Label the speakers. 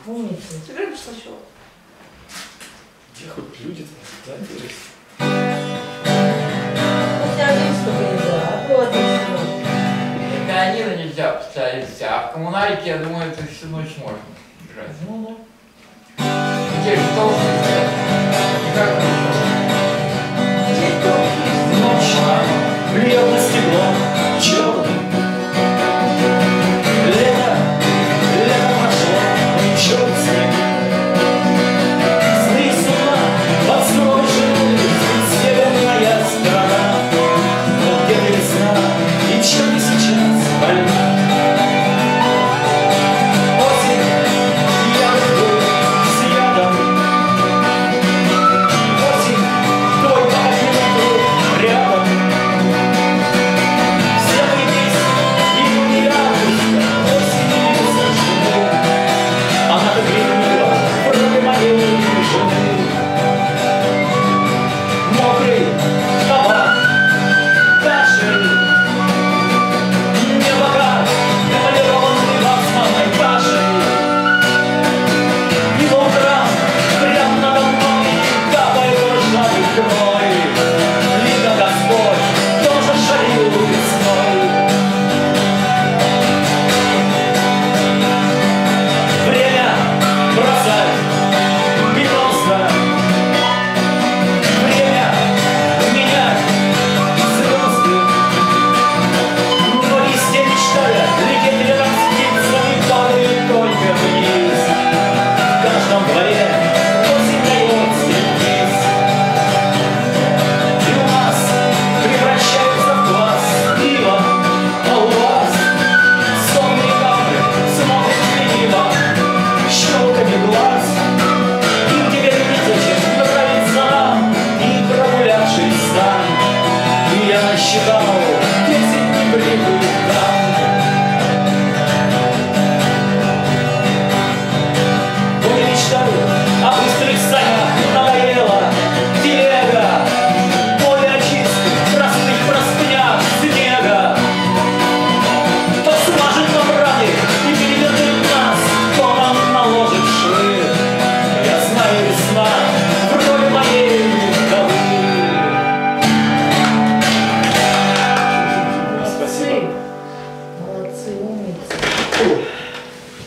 Speaker 1: Умница.
Speaker 2: Сыграем сначала.
Speaker 3: Где хоть люди-то? Да,
Speaker 1: После 11 нельзя, а до 11 ночи.
Speaker 4: На пианино нельзя поставить, а в коммунальке, я думаю, это всю ночь можно играть.
Speaker 1: Ну да.
Speaker 4: Где же толстый